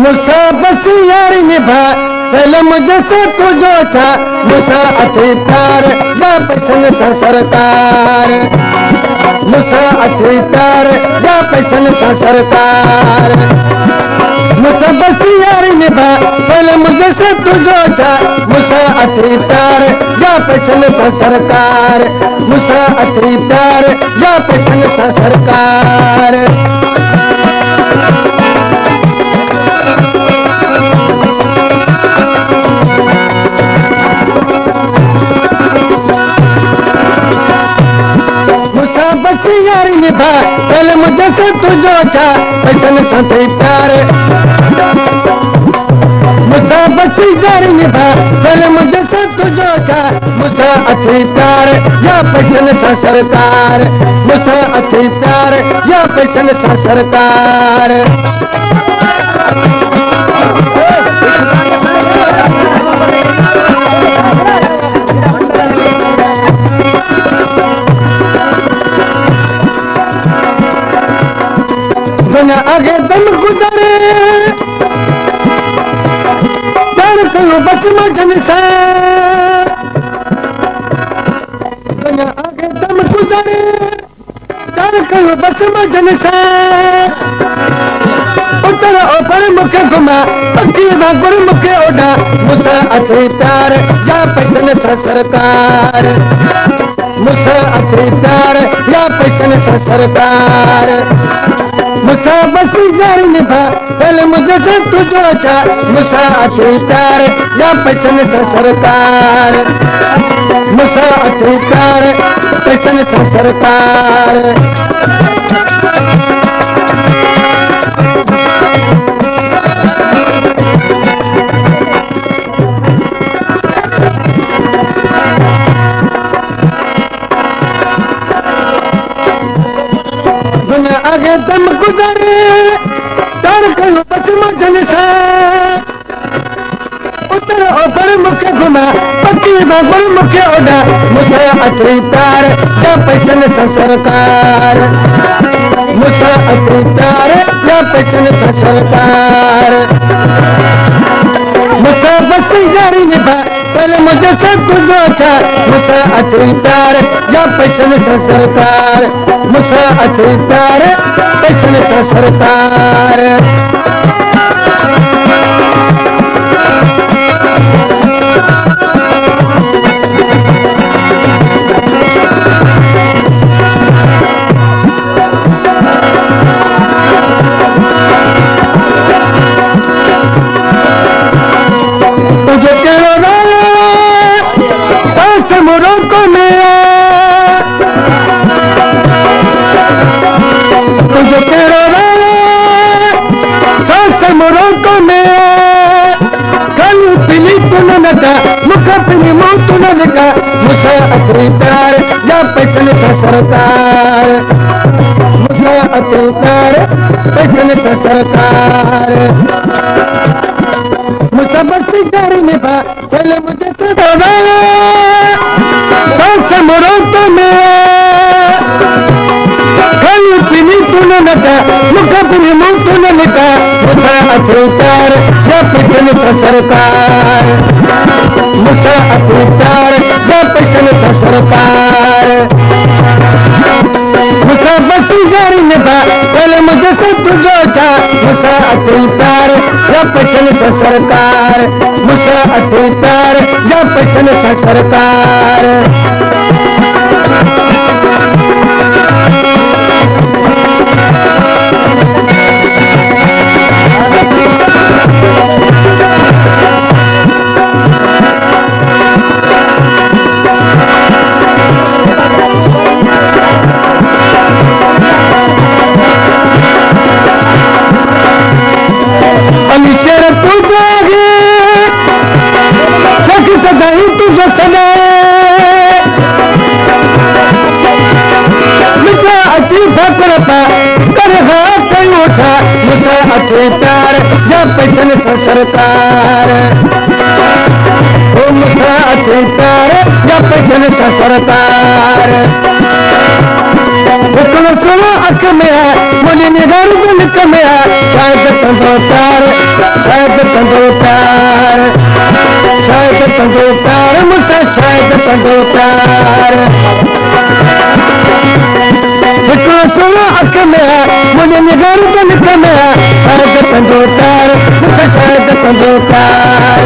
मुसा बस यारी निभा पहले मुझे से तुझो छा मुसा अथी प्यार या पैसन सा सरकार मुसा अथी प्यार या पैसन सा सरकार मुसा बस यारी निभा पहले मुझे से तुझो छा मुसा अथी प्यार या पैसन सा सरकार मुसा अथी प्यार या पैसन सा सरकार यारी निभा पहले मुझे से तुझो छा पैसन साथी प्यार मुसा बस यारी निभा पहले मुझे से तुझो छा मुसा अथी प्यार या पैसन सा सरकार मुसा अथी प्यार या पैसन सा सरकार आगे दम गुजरे प्यार करो बस मजन से आगे दम गुजरे प्यार करो बस मजन से उतर ऊपर मुखे घुमा पक्की गुर मुखे ओढ़ा मुसा अथी प्यार या पैसन सा सरकार मुसा अथी प्यार या पैसन सा सरकार मुसा बस यारी निभा पहले मुझे से तुझो छा मुसा अथी प्यार या पैसन सा सरकार मुसा अथी प्यार पैसन सा सरकार आगे दम गुजरे प्यार करो बस मजन से उतर ऊपर मुखे घुमा पक्की गुर मुखे ओढ़ा मुसा अथी प्यार या पैसन सा सरकार मुसा अथी प्यार या पैसन सा सरकार मुसा बस यारी निभा पहले मुझे से तुझो छा मुसा अथी प्यार या पैसन सा सरकार मुसा अथी प्यार पैसन सा सरकार तुझे तेरो सांस मुरोको में तुझे तेरो सांस मुरोको में कल पिली तुन नका मुख पिली मुँह तुन नका मुसा अथी प्यार या पैसन सा सरकार मुसा अथी प्यार पैसन सा सरकार मुसा बस यारी निभा पहले मुझे से सांस मुरोको में कल पिली तुन नका मुख पिली मुँह तुन नका मुसा अथी प्यार या पैसन सा सरकार मुसा अथी प्यार या पैसन सा सरकार मुसा बस यारी निभा पहले मुझे से तुझो छा मुसा अथी प्यार या पैसन सा सरकार मुसा अथी प्यार या पैसन सा सरकार सदाई तुझे सदाए मिठा अथी फकरता कर हाथ उठा मुसा अथी प्यार या पैसन सा सरकार ओ मुसा अथी प्यार या पैसन सा सरकार हिकिड़ो सुहिणो अख में आहे मुंहिंजी निगर जे निक में आहे शायदि कंदो प्यार शायदि कंदो प्यार शायदि कंदो प्यार मूंसां शायदि कंदो प्यार हिकिड़ो सुहिणो अख में आहे मुंहिंजी निगर जे निक में आहे शायदि कंदो प्यार मूंसां शायदि कंदो प्यार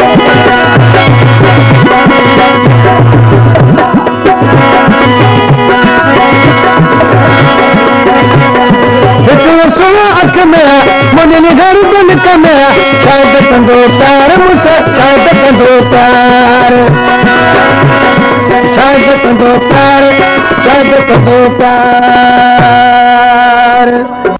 हिकिड़ो सुहिणो अख में आहे मुंहिंजी निगर जे निक में आहे शायदि कंदो प्यार मूंसां शायदि कंदो प्यार शायदि कंदो प्यार शायदि कंदो प्यार